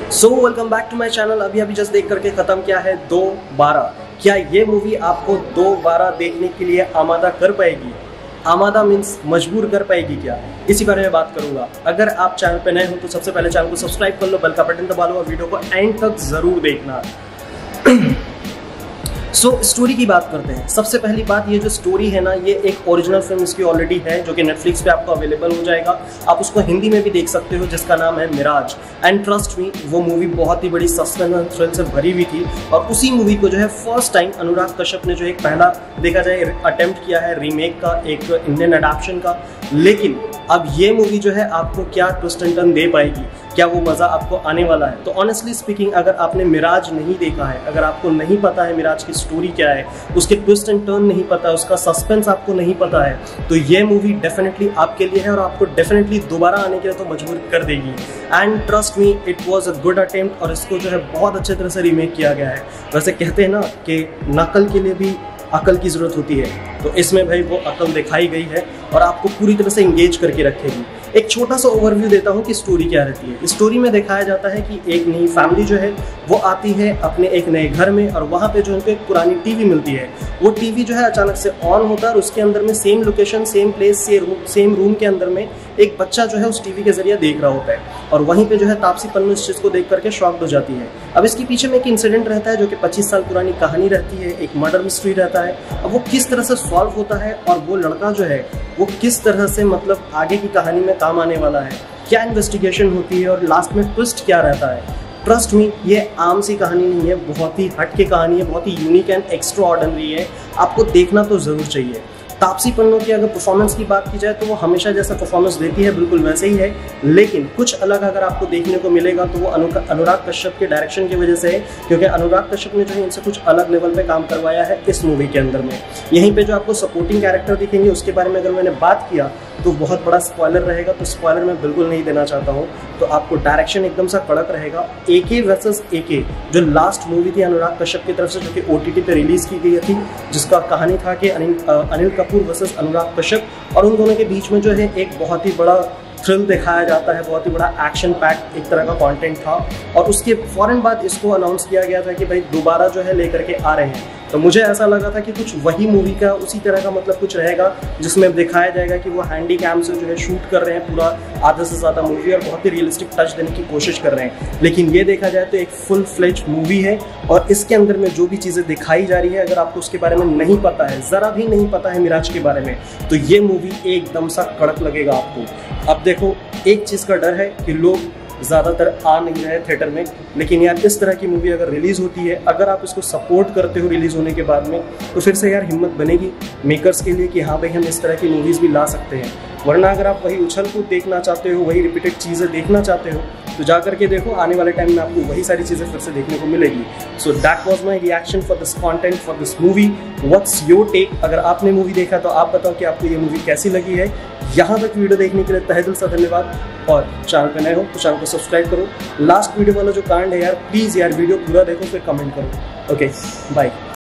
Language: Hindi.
So welcome back to my channel. अभी जस्ट देख करके खत्म किया है 2/12। क्या ये मूवी आपको 2/12 देखने के लिए आमादा कर पाएगी? आमादा मीन्स मजबूर कर पाएगी क्या? इसी बारे में बात करूंगा। अगर आप चैनल पे नए हो तो सबसे पहले चैनल को सब्सक्राइब कर लो, बेल का बटन दबा लो और वीडियो को एंड तक जरूर देखना। स्टोरी की बात करते हैं। सबसे पहली बात, ये जो स्टोरी है ना, ये एक ओरिजिनल फिल्म इसकी ऑलरेडी है जो कि नेटफ्लिक्स पे आपको अवेलेबल हो जाएगा। आप उसको हिंदी में भी देख सकते हो, जिसका नाम है मिराज। एंड ट्रस्ट मी, वो मूवी बहुत ही बड़ी सस्पेंस एंड थ्रिल से भरी हुई थी। और उसी मूवी को जो है फर्स्ट टाइम अनुराग कश्यप ने जो एक पहला देखा जाए अटेम्प्ट किया है रीमेक का, एक इंडियन अडैप्शन का। लेकिन अब ये मूवी जो है आपको क्या ट्विस्ट एंड टर्न दे पाएगी, क्या वो मज़ा आपको आने वाला है? तो ऑनेस्टली स्पीकिंग, अगर आपने मिराज नहीं देखा है, अगर आपको नहीं पता है मिराज की स्टोरी क्या है, उसके ट्विस्ट एंड टर्न नहीं पता है, उसका सस्पेंस आपको नहीं पता है, तो ये मूवी डेफिनेटली आपके लिए है और आपको डेफिनेटली दोबारा आने के लिए तो मजबूर कर देगी। And trust me, it was a good attempt और इसको जो है बहुत अच्छे तरह से रीमेक किया गया है। वैसे कहते हैं ना कि नकल के लिए भी अकल की ज़रूरत होती है, तो इसमें भाई वो अकल दिखाई गई है और आपको पूरी तरह से इंगेज करके रखेगी। एक छोटा सा ओवरव्यू देता हूँ कि स्टोरी क्या रहती है। स्टोरी में दिखाया जाता है कि एक नई फैमिली जो है वो आती है अपने एक नए घर में और वहाँ पे जो उनको एक पुरानी टीवी मिलती है। वो टीवी जो है अचानक से ऑन होता है और उसके अंदर में same location, same place, same room के अंदर में एक बच्चा जो है उस टीवी के जरिए देख रहा होता है और वहीं पे जो है तापसी पन्नू इस चीज़ को देख करके शॉक्ड हो जाती है। अब इसके पीछे में एक इंसिडेंट रहता है जो कि 25 साल पुरानी कहानी रहती है, एक मर्डर मिस्ट्री रहता है। अब वो किस तरह से सॉल्व होता है और वो लड़का जो है वो किस तरह से मतलब आगे की कहानी में काम आने वाला है, क्या इन्वेस्टिगेशन होती है और लास्ट में ट्विस्ट क्या रहता है। ट्रस्ट मी, ये आम सी कहानी नहीं है, बहुत ही हट के कहानी है, बहुत ही यूनिक एंड एक्स्ट्रा ऑर्डिनरी है। आपको देखना तो ज़रूर चाहिए। तापसी पन्नू की अगर परफॉर्मेंस की बात की जाए तो वो हमेशा जैसा परफॉर्मेंस देती है बिल्कुल वैसे ही है, लेकिन कुछ अलग अगर आपको देखने को मिलेगा तो वो अनुराग कश्यप के डायरेक्शन की वजह से है, क्योंकि अनुराग कश्यप ने जो है इनसे कुछ अलग लेवल पे काम करवाया है इस मूवी के अंदर में। यहीं पे जो आपको सपोर्टिंग कैरेक्टर दिखेंगे उसके बारे में अगर मैंने बात किया तो बहुत बड़ा स्पॉइलर रहेगा, तो स्पॉइलर मैं बिल्कुल नहीं देना चाहता हूँ। तो आपको डायरेक्शन एकदम सा कड़क रहेगा। एके वर्सेस एके जो लास्ट मूवी थी अनुराग कश्यप की तरफ से, जो कि OTT पे रिलीज की गई थी, जिसका कहानी था कि अनिल कपूर वर्सेस अनुराग कश्यप, और उन दोनों के बीच में जो है एक बहुत ही बड़ा थ्रिल दिखाया जाता है, बहुत ही बड़ा एक्शन पैक एक तरह का कंटेंट था। और उसके फौरन बाद इसको अनाउंस किया गया था कि भाई दोबारा जो है लेकर के आ रहे हैं। तो मुझे ऐसा लगा था कि कुछ वही मूवी का उसी तरह का मतलब कुछ रहेगा, जिसमें दिखाया जाएगा कि वो हैंडी कैम से जो है शूट कर रहे हैं पूरा आधे से ज़्यादा मूवी और बहुत ही रियलिस्टिक टच देने की कोशिश कर रहे हैं। लेकिन ये देखा जाए तो एक फुल फ्लेज मूवी है और इसके अंदर में जो भी चीज़ें दिखाई जा रही है, अगर आपको उसके बारे में नहीं पता है, ज़रा भी नहीं पता है मिराज के बारे में, तो ये मूवी एकदम सा कड़क लगेगा आपको। अब देखो, एक चीज़ का डर है कि लोग ज़्यादातर आ नहीं रहे थिएटर में, लेकिन यार इस तरह की मूवी अगर रिलीज़ होती है, अगर आप इसको सपोर्ट करते हो रिलीज़ होने के बाद में, तो फिर से यार हिम्मत बनेगी मेकर्स के लिए कि हाँ भाई हम इस तरह की मूवीज़ भी ला सकते हैं। वरना अगर आप वही उछल कूद देखना चाहते हो, वही रिपीटेड चीज़ें देखना चाहते हो, तो जा करके देखो, आने वाले टाइम में आपको वही सारी चीज़ें फिर से देखने को मिलेगी। So that was my reaction for this content, for this movie. What's your take? अगर आपने मूवी देखा तो आप बताओ कि आपको ये मूवी कैसी लगी है। यहाँ तक वीडियो देखने के लिए तहे दिल से धन्यवाद, और चैनल पे नए हो तो चैनल को सब्सक्राइब करो। लास्ट वीडियो वाला जो कांड है यार, प्लीज़ यार वीडियो पूरा देखो फिर कमेंट करो। Okay, bye.